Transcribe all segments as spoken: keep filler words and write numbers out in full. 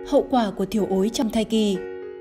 Hậu quả của thiểu ối trong thai kỳ.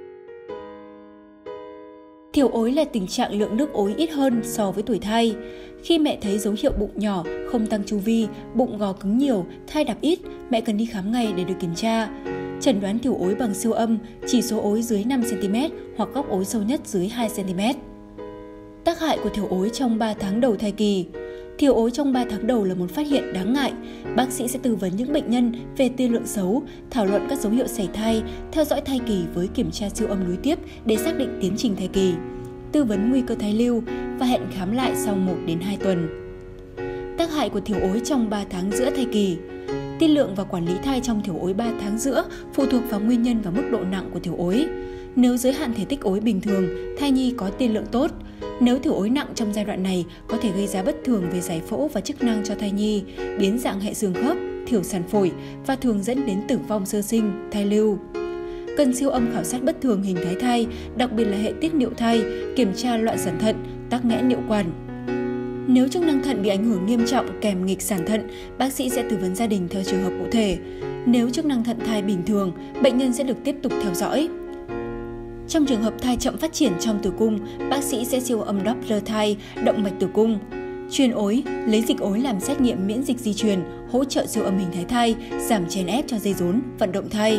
Thiểu ối là tình trạng lượng nước ối ít hơn so với tuổi thai. Khi mẹ thấy dấu hiệu bụng nhỏ, không tăng chu vi, bụng gò cứng nhiều, thai đạp ít, mẹ cần đi khám ngay để được kiểm tra. Chẩn đoán thiểu ối bằng siêu âm, chỉ số ối dưới năm xăng ti mét hoặc góc ối sâu nhất dưới hai xăng ti mét. Tác hại của thiểu ối trong ba tháng đầu thai kỳ. Thiểu ối trong ba tháng đầu là một phát hiện đáng ngại. Bác sĩ sẽ tư vấn những bệnh nhân về tiên lượng xấu, thảo luận các dấu hiệu sảy thai, theo dõi thai kỳ với kiểm tra siêu âm nối tiếp để xác định tiến trình thai kỳ, tư vấn nguy cơ thai lưu và hẹn khám lại sau một đến hai tuần. Tác hại của thiểu ối trong ba tháng giữa thai kỳ. Tiên lượng và quản lý thai trong thiểu ối ba tháng giữa phụ thuộc vào nguyên nhân và mức độ nặng của thiểu ối. Nếu giới hạn thể tích ối bình thường, thai nhi có tiên lượng tốt. Nếu thiểu ối nặng trong giai đoạn này có thể gây ra bất thường về giải phẫu và chức năng cho thai nhi, biến dạng hệ xương khớp, thiểu sản phổi và thường dẫn đến tử vong sơ sinh, thai lưu. Cần siêu âm khảo sát bất thường hình thái thai, đặc biệt là hệ tiết niệu thai, kiểm tra loạn sản thận, tắc nghẽn niệu quản. Nếu chức năng thận bị ảnh hưởng nghiêm trọng kèm nghịch sản thận, bác sĩ sẽ tư vấn gia đình theo trường hợp cụ thể. Nếu chức năng thận thai bình thường, bệnh nhân sẽ được tiếp tục theo dõi. Trong trường hợp thai chậm phát triển trong tử cung, bác sĩ sẽ siêu âm Doppler thai, động mạch tử cung. Truyền ối, lấy dịch ối làm xét nghiệm miễn dịch di truyền, hỗ trợ siêu âm hình thái thai, giảm chèn ép cho dây rốn, vận động thai.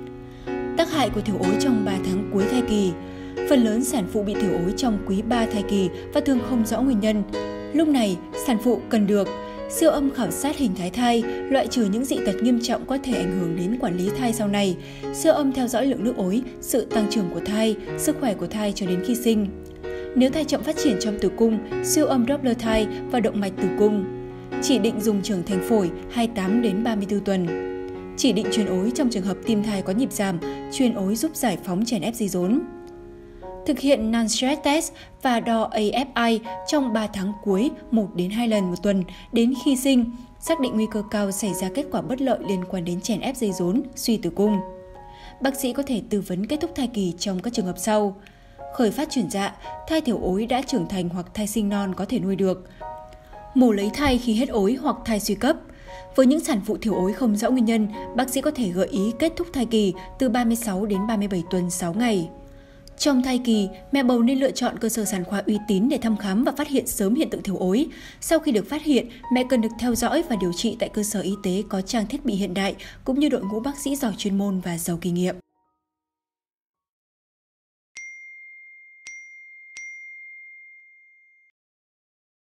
Tác hại của thiểu ối trong ba tháng cuối thai kỳ. Phần lớn sản phụ bị thiểu ối trong quý ba thai kỳ và thường không rõ nguyên nhân. Lúc này, sản phụ cần được siêu âm khảo sát hình thái thai, loại trừ những dị tật nghiêm trọng có thể ảnh hưởng đến quản lý thai sau này, siêu âm theo dõi lượng nước ối, sự tăng trưởng của thai, sức khỏe của thai cho đến khi sinh. Nếu thai chậm phát triển trong tử cung, siêu âm Doppler thai và động mạch tử cung. Chỉ định dùng trưởng thành phổi hai mươi tám đến ba mươi tư tuần. Chỉ định truyền ối trong trường hợp tim thai có nhịp giảm, truyền ối giúp giải phóng chèn ép dây rốn. Thực hiện non-stress test và đo a ép i trong ba tháng cuối một đến hai lần một tuần đến khi sinh, xác định nguy cơ cao xảy ra kết quả bất lợi liên quan đến chèn ép dây rốn, suy tử cung. Bác sĩ có thể tư vấn kết thúc thai kỳ trong các trường hợp sau. Khởi phát chuyển dạ, thai thiểu ối đã trưởng thành hoặc thai sinh non có thể nuôi được. Mổ lấy thai khi hết ối hoặc thai suy cấp. Với những sản phụ thiểu ối không rõ nguyên nhân, bác sĩ có thể gợi ý kết thúc thai kỳ từ ba mươi sáu đến ba mươi bảy tuần sáu ngày. Trong thai kỳ, mẹ bầu nên lựa chọn cơ sở sản khoa uy tín để thăm khám và phát hiện sớm hiện tượng thiểu ối. Sau khi được phát hiện, mẹ cần được theo dõi và điều trị tại cơ sở y tế có trang thiết bị hiện đại cũng như đội ngũ bác sĩ giỏi chuyên môn và giàu kinh nghiệm.